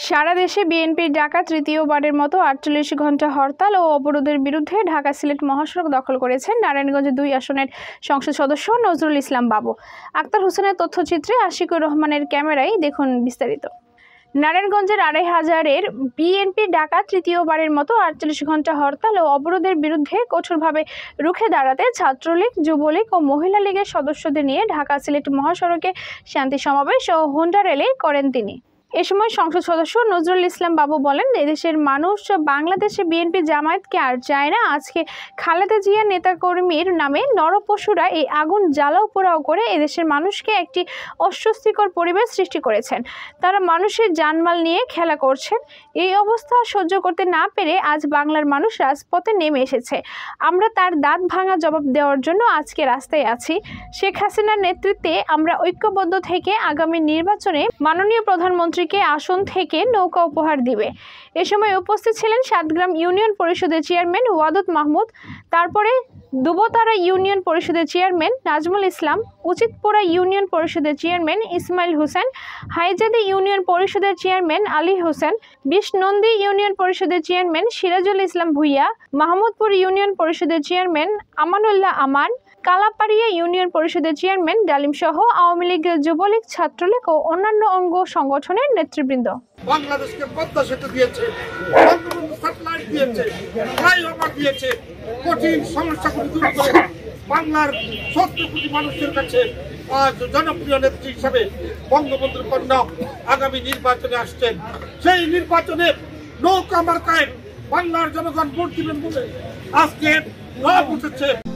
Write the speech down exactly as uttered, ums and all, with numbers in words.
সারা দেশে বিএনপির ডাকা তৃতীয়বারের মতো আটচল্লিশ ঘণ্টা হরতাল ও অবরোধের বিরুদ্ধে ঢাকা সিলেট মহাসড়ক দখল করেছেন নারায়ণগঞ্জ দুই আসনের সংসদ সদস্য নজরুল ইসলাম বাবু। আক্তার হোসেনের তথ্যচিত্রে আশিকুর রহমানের ক্যামেরায় দেখুন বিস্তারিত। নারায়ণগঞ্জের আড়াই হাজারের বিএনপির ডাকা তৃতীয়বারের মতো আটচল্লিশ ঘণ্টা হরতাল ও অবরোধের বিরুদ্ধে কঠোরভাবে রুখে দাঁড়াতে ছাত্রলীগ, যুবলীগ ও মহিলা লীগের সদস্যদের নিয়ে ঢাকা সিলেট মহাসড়কে শান্তি সমাবেশ ও হুন্ডা র্যালি করেন তিনি। এ সময় সংসদ সদস্য নজরুল ইসলাম বাবু বলেন, এদেশের মানুষ বাংলাদেশে বিএনপি জামায়াতকে আর চায় না। আজকে খালেদা জিয়া নেতাকর্মীর নামে নরপশুরা এই আগুন জ্বালাও পোড়াও করে এদেশের মানুষকে একটি অস্বস্তিকর পরিবেশ সৃষ্টি করেছেন। তারা মানুষের জানমাল নিয়ে খেলা করছেন। এই অবস্থা সহ্য করতে না পেরে আজ বাংলার মানুষ রাজপথে নেমে এসেছে। আমরা তার দাঁত ভাঙা জবাব দেওয়ার জন্য আজকে রাস্তায় আছি। শেখ হাসিনার নেতৃত্বে আমরা ঐক্যবদ্ধ থেকে আগামী নির্বাচনে মাননীয় প্রধানমন্ত্রী আসন থেকে নৌকা উপহার দিবে। এ সময় উপস্থিত ছিলেন সাতগ্রাম ইউনিয়ন পরিষদের চেয়ারম্যান ওয়াদুদ মাহমুদ, তারপরে দুবতারা ইউনিয়ন পরিষদের চেয়ারম্যান নাজমুল ইসলাম, উচিতপুরা ইউনিয়ন পরিষদের চেয়ারম্যান ইসমাইল হোসেন, হাইজাদি ইউনিয়ন পরিষদের চেয়ারম্যান আলী হোসেন, বিশনন্দী ইউনিয়ন পরিষদের চেয়ারম্যান সিরাজুল ইসলাম ভুইয়া, মাহমুদপুর ইউনিয়ন পরিষদের চেয়ারম্যান আমানুল্লাহ আমান, কালাপাড়িয়া ইউনিয়ন পরিষদের চেয়ারম্যান ডালিম সহ আওয়ামী লীগ, যুবলীগ, ছাত্রলীগ ও অন্যান্য অঙ্গ সংগঠনের নেতৃবৃন্দ। বাংলাদেশকে পদ্মা সেতু দিয়েছে, বঙ্গবন্ধু স্যাটেলাইট দিয়েছে, ফ্লাইওভার দিয়েছে, কঠিন সমস্যাগুলি দূর করে বাংলার সত্তর কোটি মানুষের কাছে আজ জনপ্রিয় নেত্রী হিসাবে বঙ্গবন্ধুর কন্যা আগামী নির্বাচনে আসছেন। সেই নির্বাচনে নৌকা মার্কায় বাংলার জনগণ ভোট দিবেন বলে আজকে লাভ উঠেছে।